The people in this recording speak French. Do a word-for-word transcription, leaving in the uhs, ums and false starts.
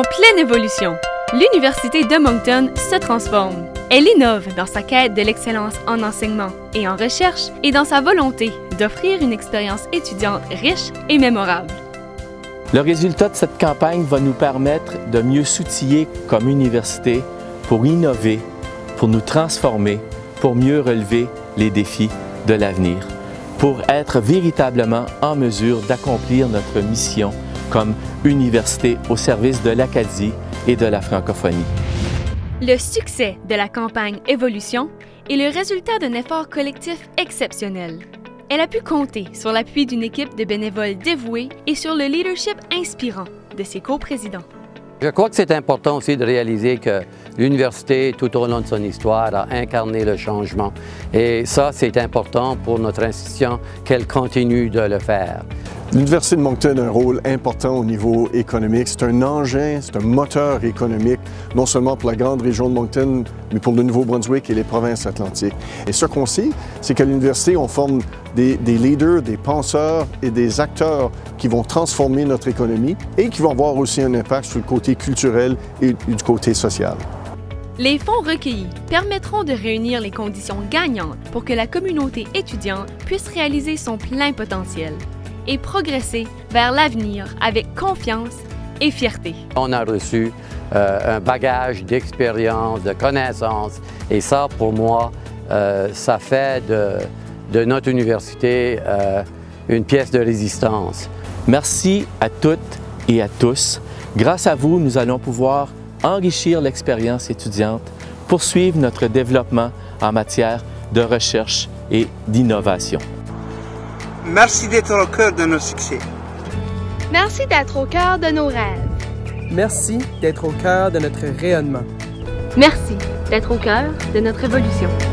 En pleine évolution, l'Université de Moncton se transforme. Elle innove dans sa quête de l'excellence en enseignement et en recherche et dans sa volonté d'offrir une expérience étudiante riche et mémorable. Le résultat de cette campagne va nous permettre de mieux s'outiller comme université pour innover, pour nous transformer, pour mieux relever les défis de l'avenir, pour être véritablement en mesure d'accomplir notre mission comme université au service de l'Acadie et de la francophonie. Le succès de la campagne Évolution est le résultat d'un effort collectif exceptionnel. Elle a pu compter sur l'appui d'une équipe de bénévoles dévoués et sur le leadership inspirant de ses coprésidents. Je crois que c'est important aussi de réaliser que l'université, tout au long de son histoire, a incarné le changement. Et ça, c'est important pour notre institution qu'elle continue de le faire. L'Université de Moncton a un rôle important au niveau économique. C'est un engin, c'est un moteur économique, non seulement pour la grande région de Moncton, mais pour le Nouveau-Brunswick et les provinces atlantiques. Et ce qu'on sait, c'est qu'à l'université, on forme des, des leaders, des penseurs et des acteurs qui vont transformer notre économie et qui vont avoir aussi un impact sur le côté culturel et du côté social. Les fonds recueillis permettront de réunir les conditions gagnantes pour que la communauté étudiante puisse réaliser son plein potentiel et progresser vers l'avenir avec confiance et fierté. On a reçu euh, un bagage d'expérience, de connaissances, et ça, pour moi, euh, ça fait de, de notre université euh, une pièce de résistance. Merci à toutes et à tous. Grâce à vous, nous allons pouvoir enrichir l'expérience étudiante, poursuivre notre développement en matière de recherche et d'innovation. Merci d'être au cœur de nos succès. Merci d'être au cœur de nos rêves. Merci d'être au cœur de notre rayonnement. Merci d'être au cœur de notre évolution.